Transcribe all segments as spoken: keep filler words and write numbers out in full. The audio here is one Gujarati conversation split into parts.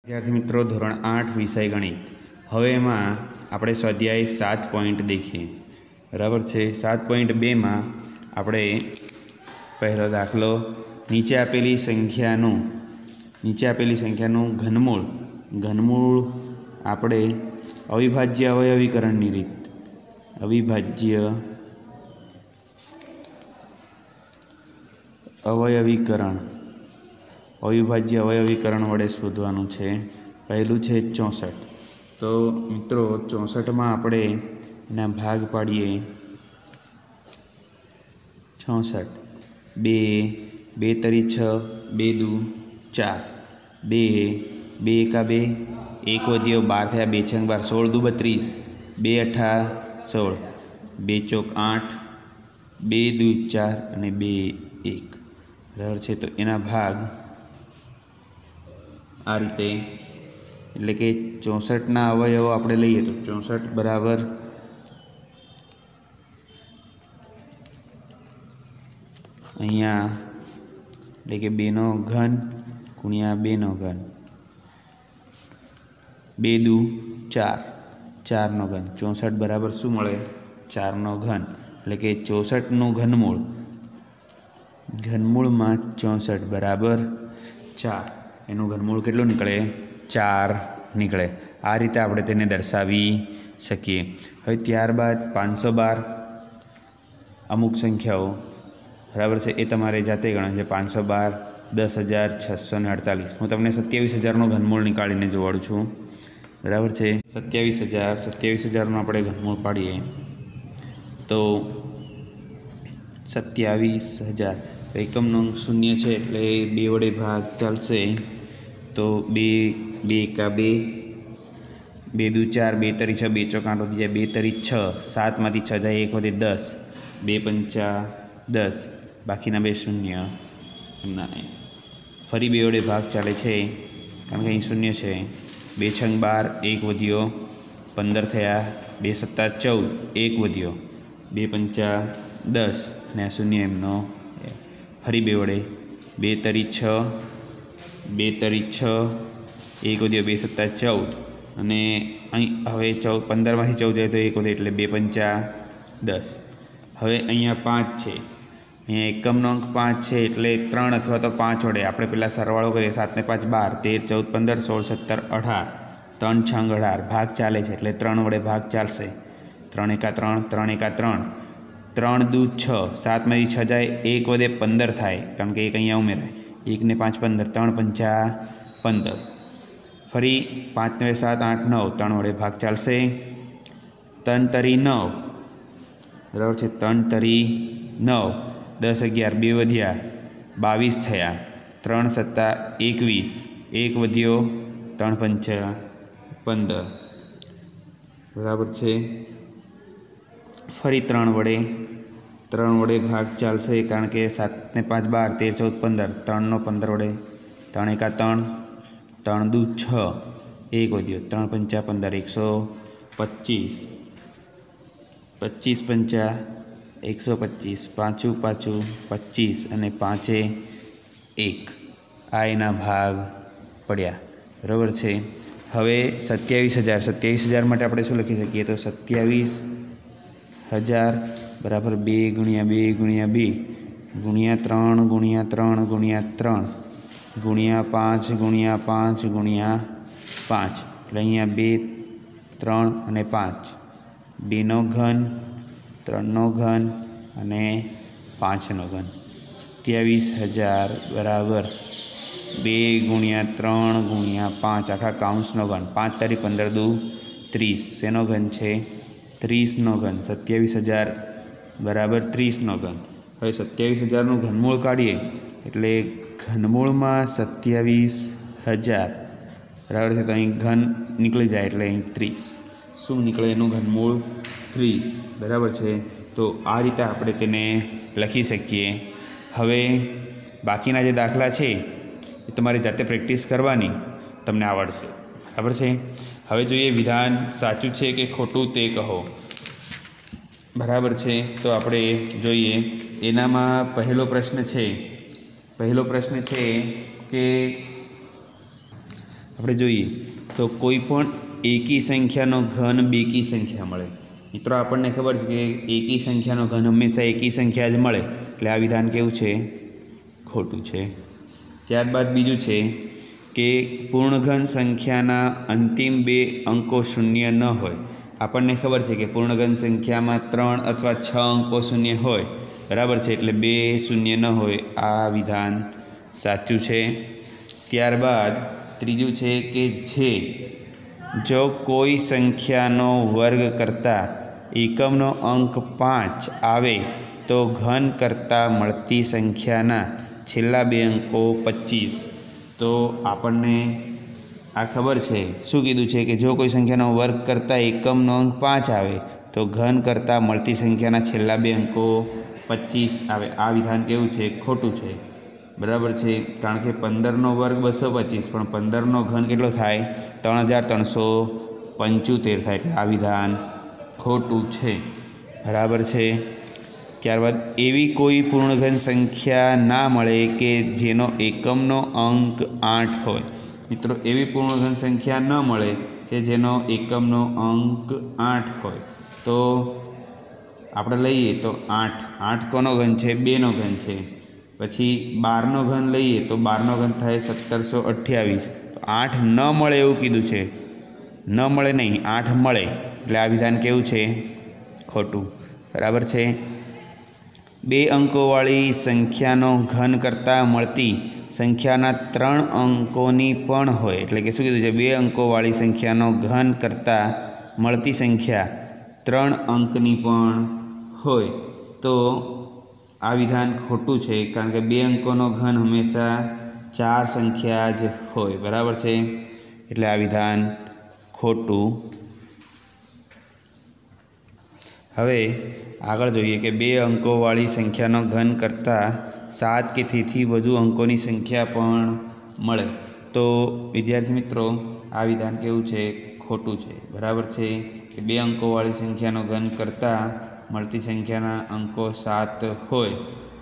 विद्यार्थी मित्रों धोरण आठ विषय गणित हवे एमां आपणे स्वाध्याय सात पॉइंट देखीए बराबर है। सात पॉइंट बे में आपणे पहलो दाखलो नीचे आपेली संख्यानु नीचे आपेली संख्यानु घनमूळ घनमूळ आपणे अविभाज्य अवयवीकरणनी रीत अविभाज्य अवयवीकरण अविभाज्य अवयवीकरण वडे शोधवानुं छे। पहलू है चौसठ। तो मित्रों चौसठ में आपणे एना भाग पाड़ीए चौसठ बे बे तरी छ बे दू चार बे बे एका बे एक वधियो बार थया बे छंग बार सोल दू बत्रीस बे अठा सोल बे चौक आठ बे दू चार अने बे एक बराबर है। तो एना भाग आ रीते एटले के चौसठ ना अवयवो आपणे लईए तो चौसठ बराबर अहींया एटले के बे नो घन गुणिया बे नो घन बे दू चार चार नो घन चौसठ बराबर शुं मळे चार नो घन एटले के चौसठ नु घनमूळ घनमूळ में चौसठ बराबर चार एनु घनमूळ केटलुं निकळे चार निकळे। आ रीते आपणे तेने दर्शावी शकीए। हवे त्यारबाद पांच सौ बार अमुक संख्याओ बराबर है ए तमारे जाते गणो छे। पांच सौ बार दस हज़ार छसो ने अड़तालीस हूँ तमने सत्यावीस हज़ार नो घनमूळ निकाळीने जोवाड़ुं छूँ बराबर है। सत्यावीस हज़ार सत्यावीस हज़ार नो आपणे घनमूळ पाड़ीए तो सत्यावीस हज़ार एकम नो शून्य है एटले बे वडे भाग चालशे। तो बे बे एका बे बे दू चार बे तरी छ बे चौक आठ वधी जाए बे तरी छ सात मांथी छ जाए एक वधे दस बे पंचा दस बाकीना बे शून्य एमना फरी बे वडे भाग चाले छे कारण के अहीं शून्य है। बे छंग बार एक वधियो पंदर थया बे सत्ता चौदह एक वधियो बे पंचा दस ने आ शून्य एमनो फरी बे वडे बे तरी छ बे तरी छ एक वधियो बे सत्ता चौदह अने अहीं हवे चौ पंदर मांथी चौदह जाए तो एक वधे एटले बे पंचा दस। हवे अहींया पांच है अहींया एकमनो अंक पांच है एटले त्रण अथवा तो पांच वडे आपणे पेला सरवाळो करीए सात ने पांच बार तेर चौदह पंदर सोल सत्तर अठार त्रण छंग अठार भाग चाले छे एटले त्रण वडे भाग चालशे। त्रण एका त्रण त्रण एका त्रण त्रण दू छ सात में छ जाए एक वधे पंदर थाय कारण के एक अहींया उमेराय एक ने पांच पंदर त्रण पंचा पंदर फरी पांच ने सात आठ नौ त्रण वडे भाग चालशे। त्रण तरी नौ बराबर है त्रण तरी नौ दस अगियार बे वधिया बावीस थया त्रण सत्ता एकवीस एक वधियो त्रण पंचा पंदर बराबर है। फरी त्रण वडे त्रण वडे भाग चालशे कारण के सात ने पांच बार तेर चौदह पंदर त्रण नो पंदर वडे त्रण एका त्रण त्रण दू छ एक वधियो त्रण पंचा पंदर एक सौ पच्चीस पच्चीस पंचा एक सौ पच्चीस पाँचू पाँचू पच्चीस अने पाँचे एक आ एना भाग पड्या बराबर है। हवे सत्यावीस हज़ार सत्यावीस हज़ार माटे आपणे शुं लखी सकीए तो सत्यावीस हज़ार बराबर बे गुणिया बे गुणिया बे गुणिया त्रण गुणिया त्रण गुणिया त्रण गुणिया पांच गुणिया पांच गुणिया पांच एटले अहींया बे त्रण अने पांच बे नो घन त्रण नो घन अने पांच नो घन सत्यावीस हज़ार बराबर बे गुणिया त्रण गुणिया पांच आखा काउंस नो घन पांच तारी पंदर दू त्रीस सेनो घन है त्रीस नो घन सत्यावीस हज़ार बराबर त्रीस नो घन। हवे सत्यावीस हज़ार नु घनमूळ काढीए एटले घनमूळ में सत्यावीस हज़ार बराबर है। तो अहीं घन निकली जाए एटले अहीं त्रीस शुं निकळे एनुं घनमूळ त्रीस बराबर है। तो आ रीते आपणे तेने लखी शकीए। हवे बाकीना जे दाखला छे ए तमारे जाते प्रेक्टिस करवानी तमने आवडशे बराबर है। हवे जोईए विधान साचुं छे के खोटुं ते कहो बराबर है। तो आपणे जोईए एनामां पहलो प्रश्न है पहलो प्रश्न है कि આપણે જોઈએ તો કોઈ પણ એકી સંખ્યાનો ઘન બેકી સંખ્યા મળે। મિત્રો આપણને ખબર છે કે એકી સંખ્યાનો ઘન હંમેશા એકી સંખ્યા જ મળે, એટલે આ વિધાન કેવું છે? ખોટું છે। ત્યારબાદ બીજું છે કે પૂર્ણઘન સંખ્યાના અંતિમ બે અંકો શૂન્ય ન હોય। આપણને ખબર છે કે પૂર્ણઘન સંખ્યામાં ત્રણ અથવા છ અંકો શૂન્ય હોય, બરાબર છે, એટલે બે શૂન્ય ન હોય, આ વિધાન સાચું છે। ત્યારબાદ ત્રીજું છે કે જે જો કોઈ સંખ્યાનો વર્ગ કરતાં એકમનો અંક પાંચ આવે તો ઘન કરતાં મળતી સંખ્યાના છેલ્લા બે અંકો પચીસ। તો આપણને આ ખબર છે, શું કીધું છે કે જો કોઈ સંખ્યાનો વર્ગ કરતાં એકમનો અંક પાંચ આવે તો ઘન કરતાં મળતી સંખ્યાના છેલ્લા બે અંકો પચીસ આવે। આ વિધાન કેવું છે? ખોટું છે, બરાબર છે, કારણ કે પંદરનો વર્ગ બસો પચીસ, પણ પંદરનો ઘન કેટલો થાય? ત્રણ હજાર ત્રણસો પંચોતેર થાય, એટલે આ વિધાન ખોટું છે, બરાબર છે। ત્યારબાદ એવી કોઈ પૂર્ણઘન સંખ્યા ના મળે કે જેનો એકમનો અંક આઠ હોય। મિત્રો એવી પૂર્ણઘન સંખ્યા ન મળે કે જેનો એકમનો અંક આઠ હોય, તો આપણે લઈએ તો આઠ આઠ કોનો ઘન છે? બેનો ઘન છે। પછી બારનો ઘન લઈએ તો બારનો ઘન થાય સત્તરસો અઠ્યાવીસ। તો આઠ ન મળે એવું કીધું છે, ન મળે નહીં, આઠ મળે, એટલે આ વિધાન કેવું છે? ખોટું, બરાબર છે। બે અંકોવાળી સંખ્યાનો ઘન કરતાં મળતી સંખ્યાના ત્રણ અંકોની પણ હોય, એટલે કે શું કીધું છે? બે અંકોવાળી સંખ્યાનો ઘન કરતાં મળતી સંખ્યા ત્રણ અંકની પણ હોય, તો આ વિધાન ખોટું છે, કારણ કે બે અંકોનો ઘન હંમેશા ચાર સંખ્યા જ હોય, બરાબર છે, એટલે આ વિધાન ખોટું। હવે આગળ જોઈએ કે બે અંકોવાળી સંખ્યાનો ઘન કરતાં સાત કે તેથી વધુ અંકોની સંખ્યા પણ મળે, તો વિદ્યાર્થી મિત્રો આ વિધાન કેવું છે? ખોટું છે, બરાબર છે, કે બે અંકોવાળી સંખ્યાનો ઘન કરતાં મળતી સંખ્યાના અંકો સાત હોય।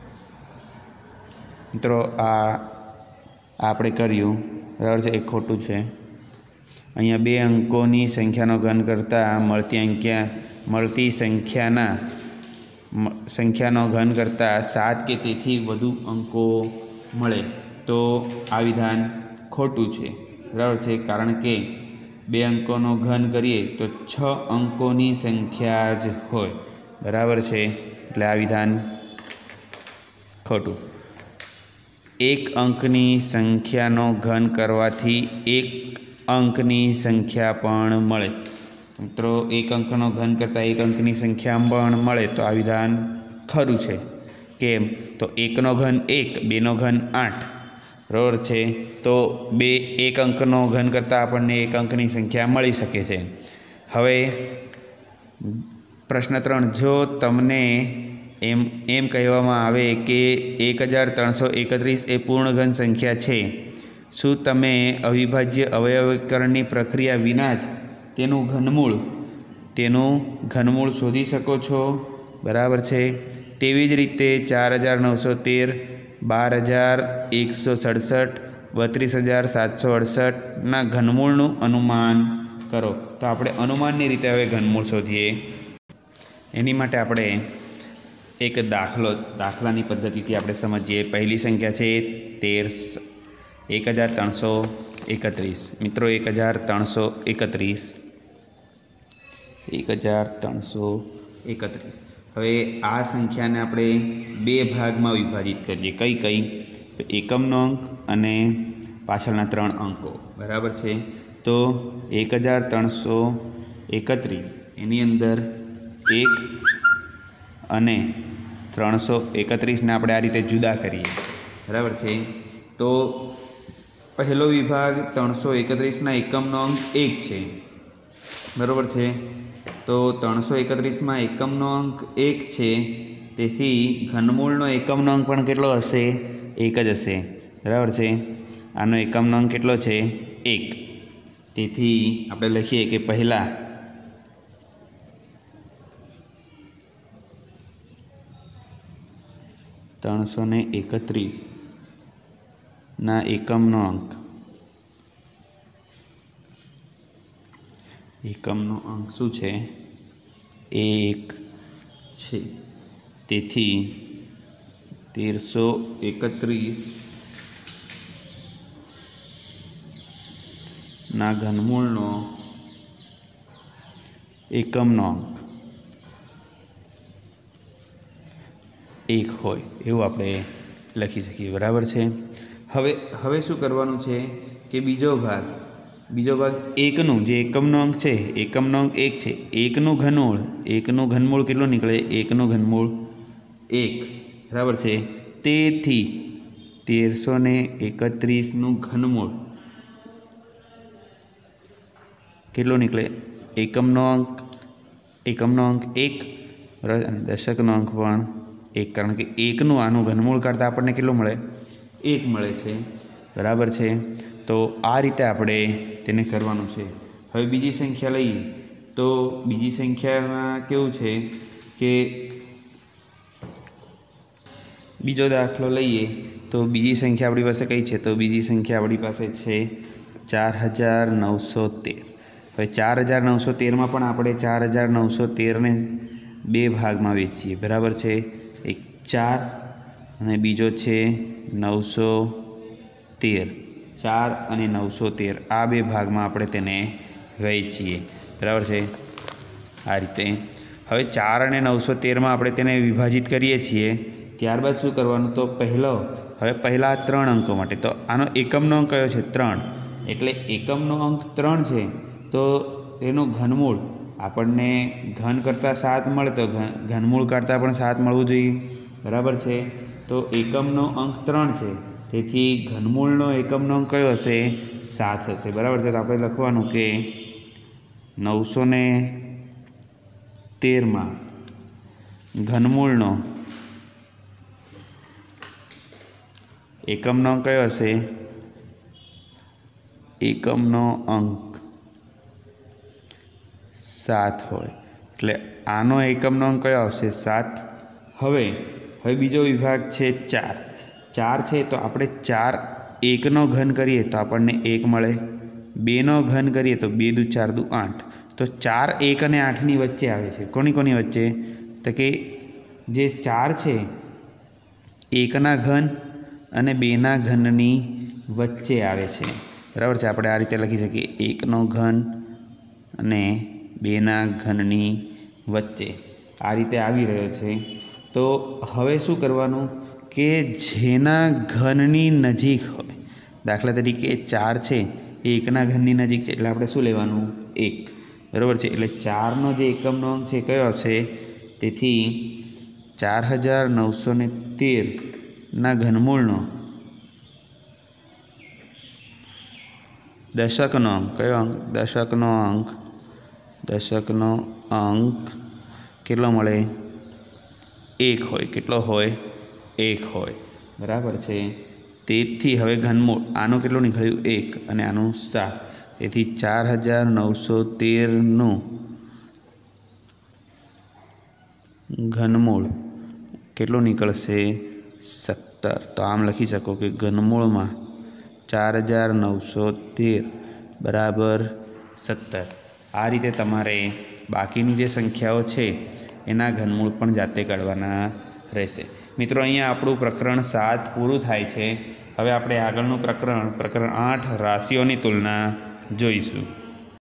મિત્રો આ આપણે કર્યું, બરાબર છે, એ ખોટું છે। અહીંયા બે અંકોની સંખ્યાનો ઘન કરતાં મળતી અંક્યા મળતી સંખ્યાના સંખ્યાનો ઘન કરતાં સાત કે તેથી વધુ અંકો મળે, તો આ વિધાન ખોટું છે, બરાબર છે, કારણ કે બે અંકોનો ઘન કરીએ તો છ અંકોની સંખ્યા જ હોય, બરાબર છે, એટલે આ વિધાન ખોટું। એક અંકની સંખ્યાનો ઘન કરવાથી એક અંકની સંખ્યા પણ મળે। મિત્રો એક અંકનો ઘન કરતાં એક અંકની સંખ્યા પણ મળે, તો આ વિધાન ખરું છે। કેમ? તો એકનો ઘન એક, બેનો ઘન આઠ, બરાબર છે, તો બે એક અંકનો ઘન કરતાં આપણને એક અંકની સંખ્યા મળી શકે છે। હવે પ્રશ્ન ત્રણ, જો તમને એમ એમ કહેવામાં આવે કે એક હજાર ત્રણસો એકત્રીસ એ પૂર્ણઘન સંખ્યા છે, શું તમે અવિભાજ્ય અવયવીકરણની પ્રક્રિયા વિના જ તેનું ઘનમૂળ તેનું ઘનમૂળ શોધી શકો છો? બરાબર છે। તેવી જ રીતે ચાર હજાર નવસો તેર, બાર હજાર એકસો સડસઠ, બત્રીસ હજાર સાતસો અડસઠના ઘનમૂળનું અનુમાન કરો। તો આપણે અનુમાનની રીતે હવે ઘનમૂળ શોધીએ। એની માટે આપણે એક દાખલો દાખલાની પદ્ધતિથી આપણે સમજીએ। પહેલી સંખ્યા છે તેર એક હજાર ત્રણસો એકત્રીસ। મિત્રો એક હજાર ત્રણસો એકત્રીસ એક હજાર ત્રણસો એકત્રીસ હવે આ સંખ્યાને આપણે બે ભાગમાં વિભાજિત કરીએ। કઈ કઈ? એકમનો અંક અને પાછળના ત્રણ અંકો, બરાબર છે। તો એક હજાર ત્રણસો એકત્રીસ એની અંદર એક અને ત્રણસો એકત્રીસને આપણે આ રીતે જુદા કરીએ, બરાબર છે। તો પહેલો વિભાગ ત્રણસો એકત્રીસના એકમનો અંક એક છે, બરાબર છે, તો ત્રણસો એકત્રીસમાં એકમનો અંક એક છે, તેથી ઘનમૂળનો એકમનો અંક પણ કેટલો હશે? એક જ હશે, બરાબર છે। આનો એકમનો અંક કેટલો છે? એક, તેથી આપણે લખીએ કે પહેલાં ત્રણસો ને એકત્રીસના એકમનો અંક એકમનો અંક શું છે? એક છે. તેથી તેરસો એકત્રીસ ના ઘનમૂળનો એકમનો અંક એક હોય એવું આપણે લખી શકીએ. બરાબર છે. હવે હવે શું કરવાનું છે કે બીજો ભાગ બીજો ભાગ એકનું જે એકમનો અંક છે, એકમનો અંક એક છે, એકનું ઘનમૂળ એકનું ઘનમૂળ કેટલું નીકળે? એકનું ઘનમૂળ એક. બરાબર છે. તેથી તેરસો ને એકત્રીસનું ઘનમૂળ કેટલું નીકળે? એકમનો અંક એકમનો અંક એક, બરાબર, અને દશકનો અંક પણ એક, કારણ કે એકનું આનું ઘનમૂળ કરતાં આપણને કેટલું મળે? એક મળે છે. બરાબર છે. તો આ રીતે આપણે તેને કરવાનું છે. હવે બીજી સંખ્યા લઈએ તો બીજી સંખ્યામાં કેવું છે કે બીજો દાખલો લઈએ તો બીજી સંખ્યા આપણી પાસે કઈ છે? તો બીજી સંખ્યા આપણી પાસે છે ચાર હજાર નવસો તેર. હવે ચાર હજાર નવસો તેરમાં પણ આપણે ચાર હજાર નવસો તેરને બે ભાગમાં વેચીએ. બરાબર છે. એક ચાર અને બીજો છે નવસો તેર. ચાર અને નવસો તેર આ બે ભાગમાં આપણે તેને વહેંચીએ. બરાબર છે. આ રીતે હવે ચાર અને નવસો તેરમાં આપણે તેને વિભાજિત કરીએ છીએ. ત્યારબાદ શું કરવાનું? તો પહેલો હવે પહેલાં ત્રણ અંકો માટે તો આનો એકમનો અંક કયો છે? ત્રણ. એટલે એકમનો અંક ત્રણ છે તો એનું ઘનમૂળ આપણને ઘન કરતાં સાત મળે તો ઘનમૂળ કરતાં પણ સાત મળવું જોઈએ. બરાબર છે. તો એકમનો અંક ત્રણ છે તેથી ઘનમૂળનો એકમનો અંક કયો હશે? સાત હશે. બરાબર છે. તો આપણે લખવાનું કે નવસો ને તેરમાં ઘનમૂળનો એકમનો અંક કયો હશે? એકમનો અંક સાત હોય એટલે આનો એકમનો અંક કયો આવશે? સાત. હવે હવે બીજો વિભાગ છે ચાર. ચાર છે તો આપણે ચાર એકનો ઘન કરીએ તો આપણને એક મળે. બેનો ઘન કરીએ તો બે દુ ચાર દુ આઠ. તો ચાર એક અને આઠની વચ્ચે આવે છે. કોની કોની વચ્ચે? તો કે જે ચાર છે એકના ઘન અને બેના ઘનની વચ્ચે આવે છે. બરાબર છે. આપણે આ રીતે લખી શકીએ એકનો ઘન અને બેના ઘનની વચ્ચે આ રીતે આવી રહ્યો છે. તો હવે શું કરવાનું કે જેના ઘનની નજીક હોય, દાખલા તરીકે ચાર છે એ એકના ઘનની નજીક છે એટલે આપણે શું લેવાનું? એક. બરાબર છે. એટલે ચારનો જે એકમનો અંક છે કયો હશે? તેથી ચાર હજાર નવસો ને તેરના ઘનમૂળનો દશકનો અંક કયો અંક? દશકનો અંક દશકનો અંક કેટલો મળે? એક હોય. કેટલો હોય? એક હોય. બરાબર છે. તેથી હવે ઘનમૂળ આનું કેટલું નીકળ્યું? એક અને આનું સાત. તેથી ચાર હજાર નવસો તેરનું ઘનમૂળ કેટલું નીકળશે? સત્તર. તો આમ લખી શકો કે ઘનમૂળમાં ચાર હજાર નવસો તેર બરાબર સત્તર. આ રીતે તમારે બાકીની જે સંખ્યાઓ છે એના ઘનમૂળ પણ જાતે કાઢવાના રહેશે. મિત્રો, અહીંયા આપણું પ્રકરણ સાત પૂરું થાય છે. હવે આપણે આગળનું પ્રકરણ પ્રકરણ આઠ રાશિઓની તુલના જોઈશું.